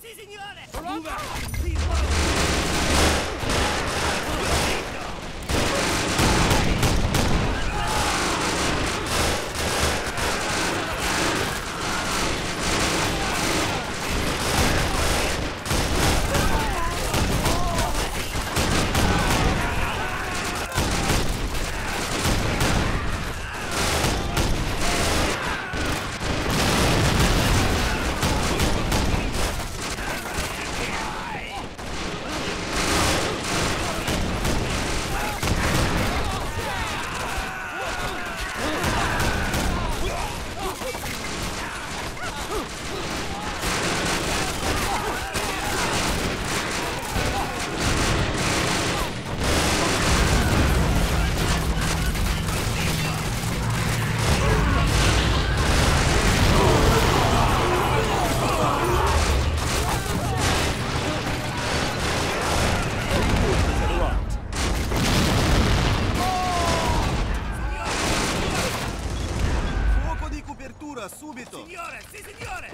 Subito! Signore, sì signore!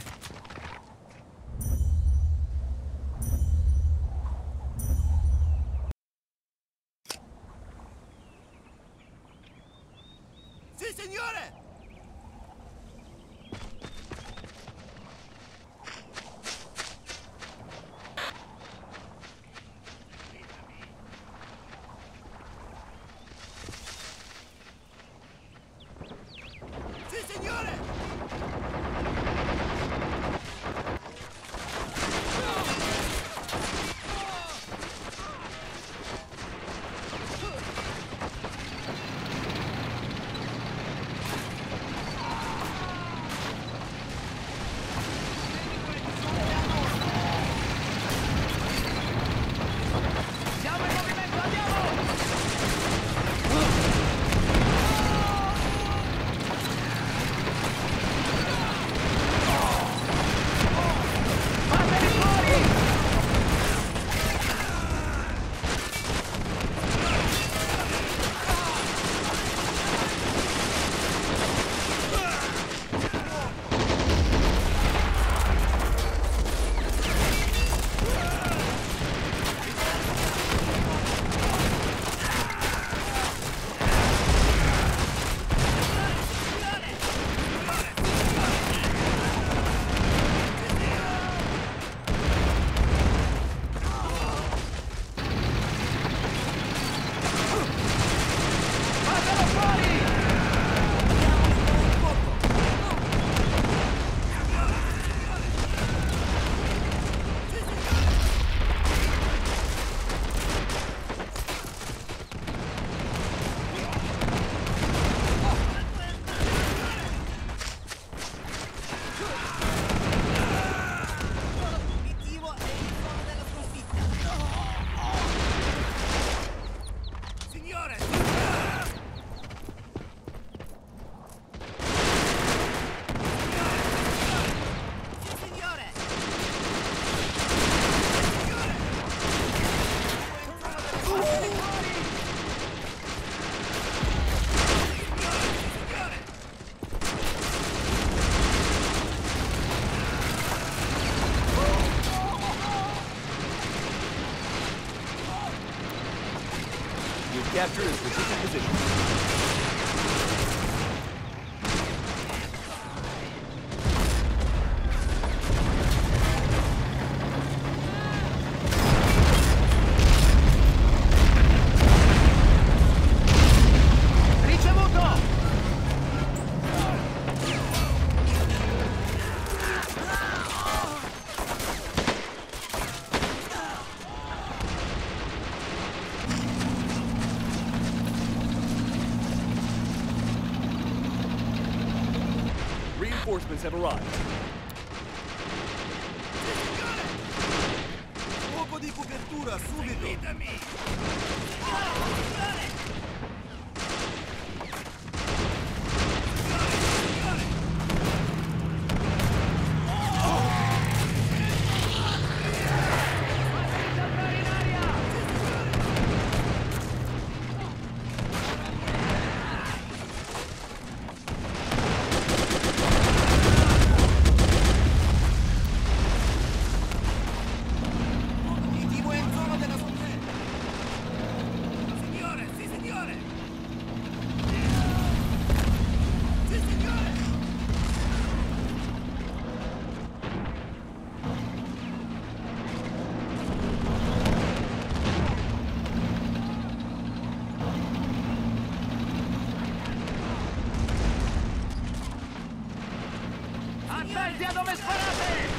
Sì signore! Sì signore! Capture his strategic position. Reinforcements have arrived. Fuoco di copertura, subito! Attenti a dove sparate!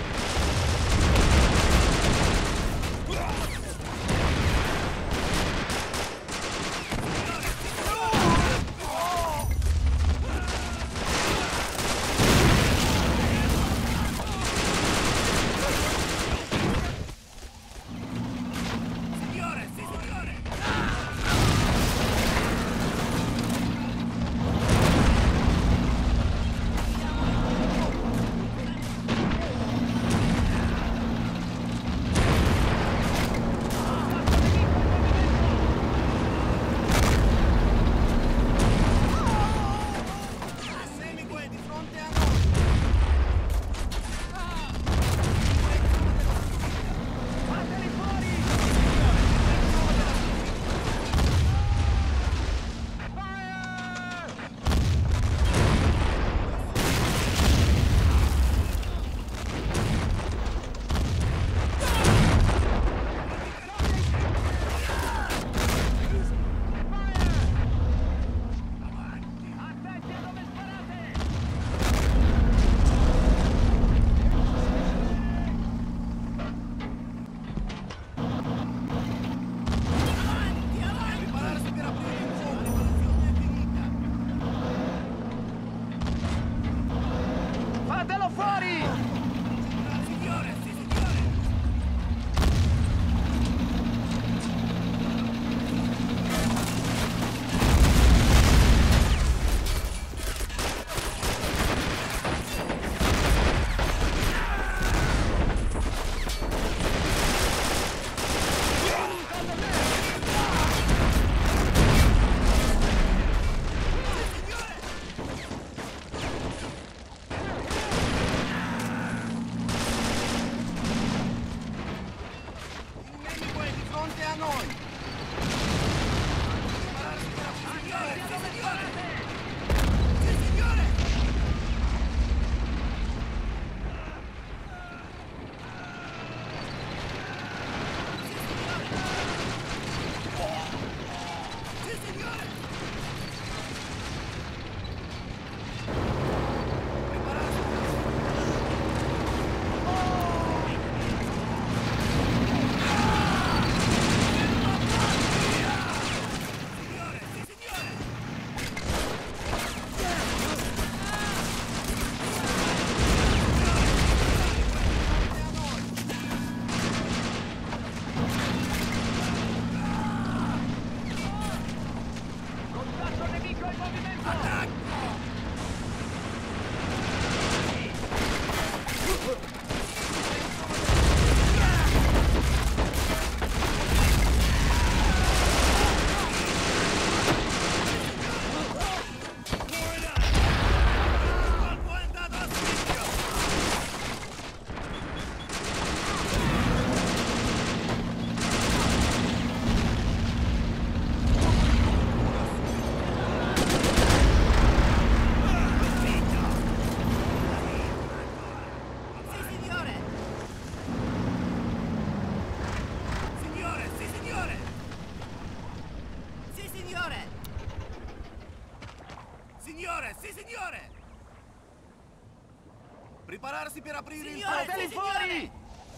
Prepararsi per aprire il Signore, fuoco! sì, fuori!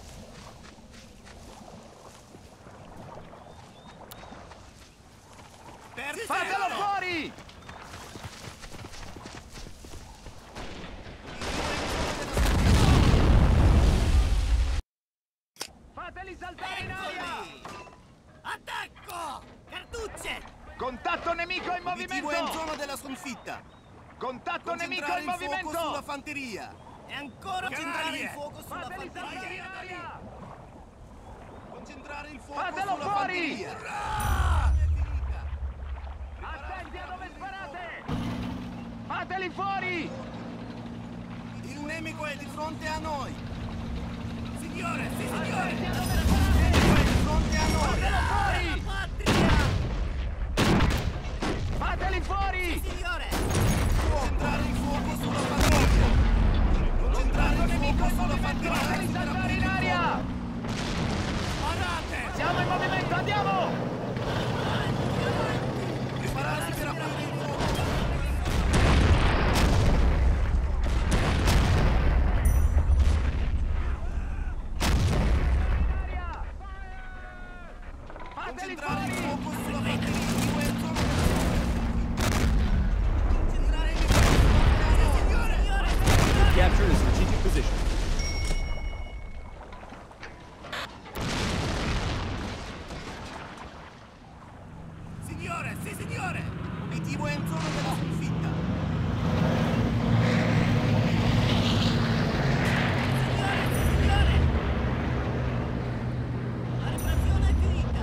Fatelo fuori! Fateli saltare in aria! Attacco! Cartucce! Contatto nemico in Obiettivo è in movimento! zona della sconfitta! Contatto nemico Concentrare in il fuoco sulla movimento! fanteria! E ancora concentrare il fuoco sulla Fateli saltare in fanteria! aria! Concentrare il fuoco Fatelo sulla fuori! fanteria! È finita! Attenti a dove sparate! Fateli fuori! Il nemico è di fronte a noi! Signore, sì signore! Attenti a dove Il sparate! nemico è di fronte a noi! Fatelo fuori! Patria! Fateli fuori! Signore! Concentrare il fuoco sulla fanteria! Concentrare il fuoco sulla fanteria! Fateli saltare in aria! Parate! Siamo in movimento, andiamo! Prepararsi per aprire il fuoco! captured a strategic position. Signore, sì signore! Obiettivo è in zona della sconfitta. Signore, sì signore! La riparazione è finita.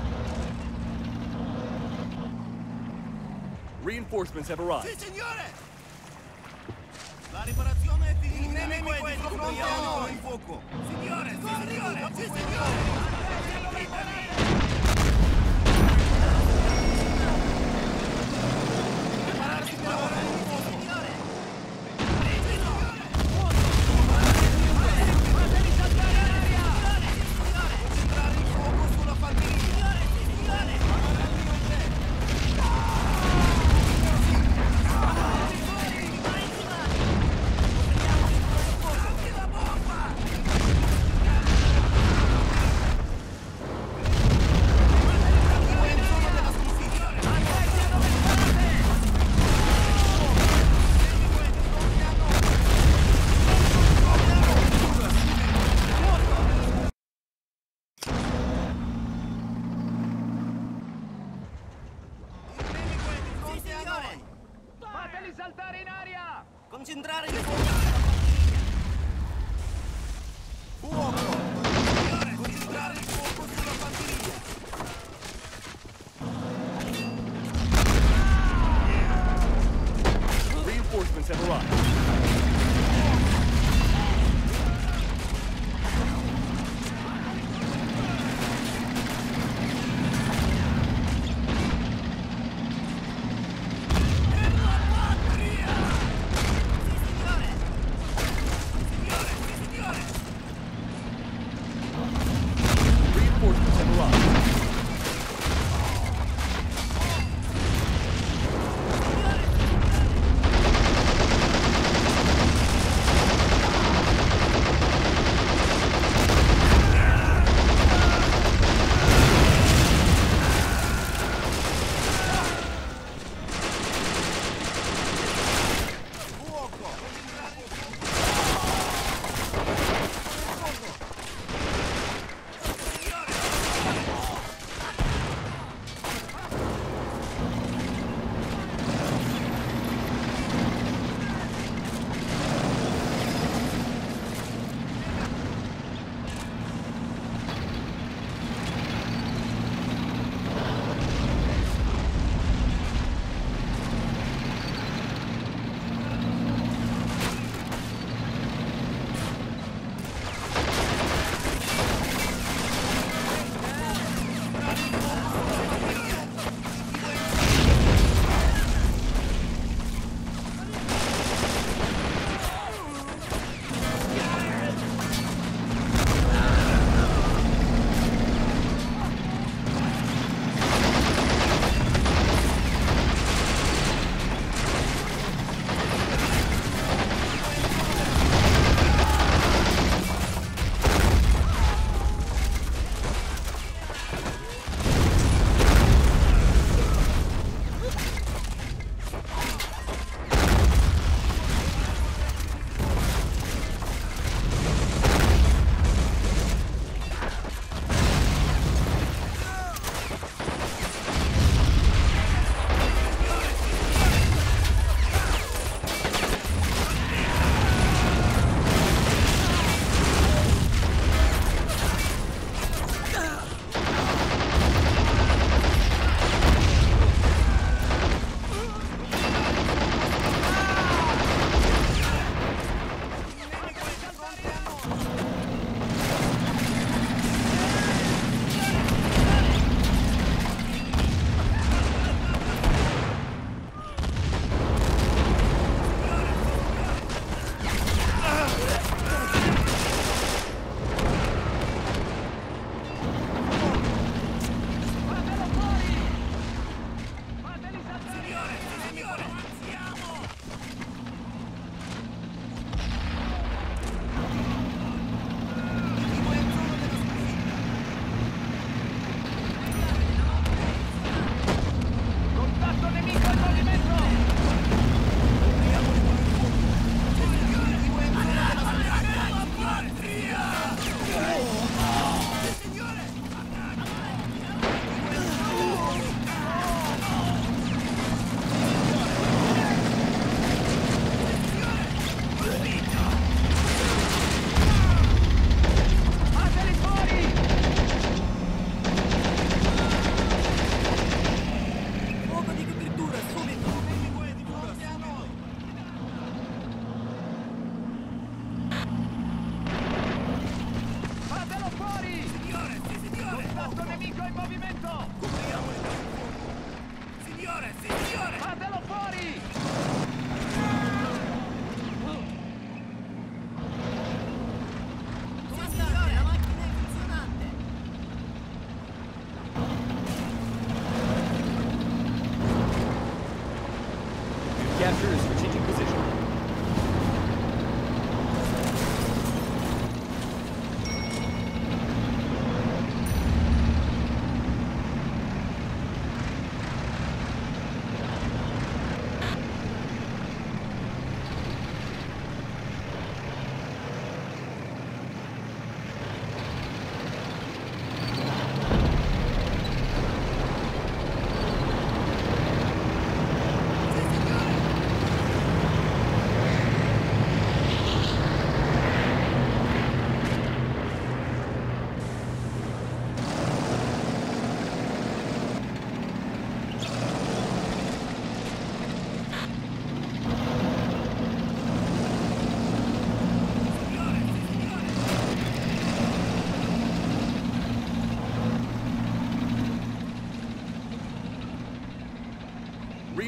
Reinforcements have arrived. Sì signore! La riparazione è finita. Il nemico è di fronte a noi. In fuoco. Signore, sì signore! Sì signore! Fateli saltare in aria! Concentrare il fuoco sulla panchina. Fuoco! Signore, concentrare il fuoco sulla panchina. Reinforcements have arrived.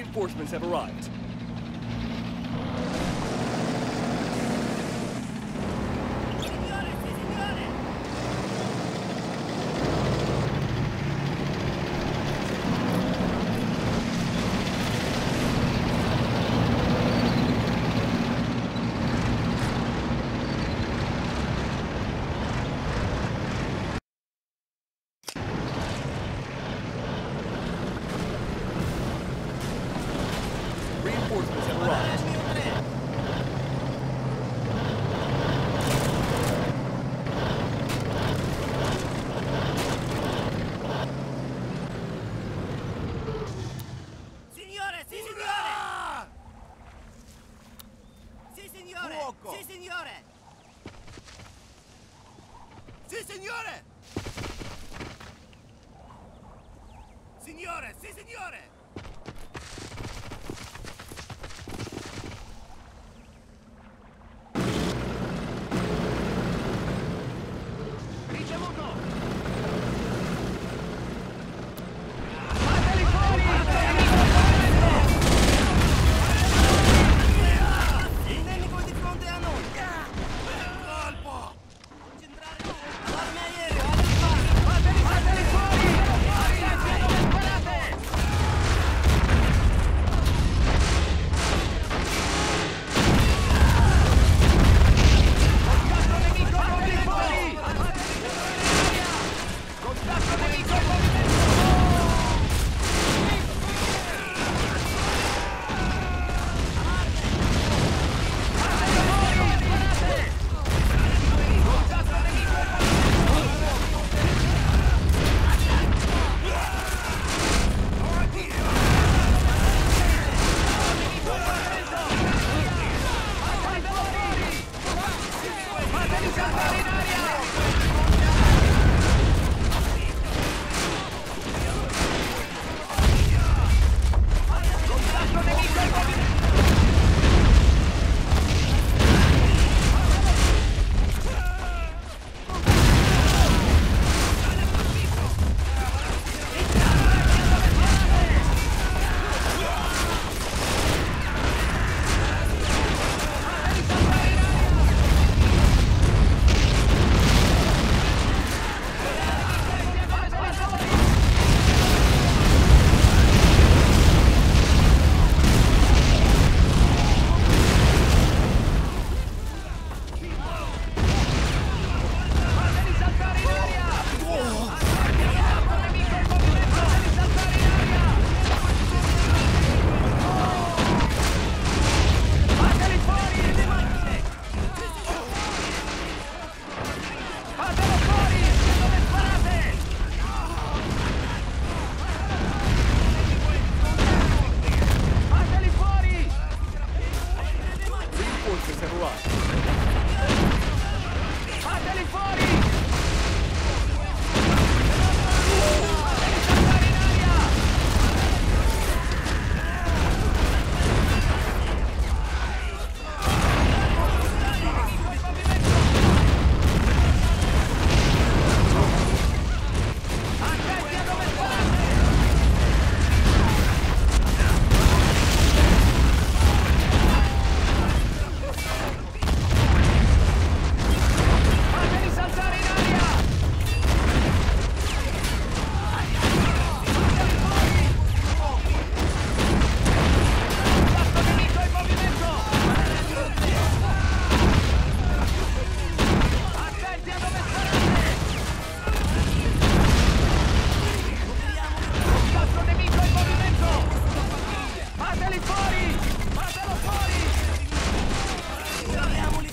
Reinforcements have arrived. Signore, sì, signore! Reinforcements have arrived. Signore, sì, signore! Sì, signore! Fuoco! Sì, signore! Sì, signore! Signore, sì, signore! Ricevuto! Fateli fuori! Il nemico è di fronte a noi! Colpo! Concentrare! Allarme aereo, allarme! Fateli fuori! Attenti dove sparate! Contatto nemico, fateli fuori! Contatto nemico, fateli saltare in aria! Contatto nemico in movimento! Fateli saltare in aria! Contatto nemico in movimento! Fateli saltare in aria! Fateli fuori! Fatelo fuori! Dove sparate? Fateli fuori! Reinforcements have arrived. Fateli fuori! Fateli saltare in aria! Attenti a dove sparate! Fateli saltare in aria! Contatto nemico in movimento! Attenti a dove sparate! Contatto nemico in movimento! Fateli fuori! Fatelo fuori! Troviamoli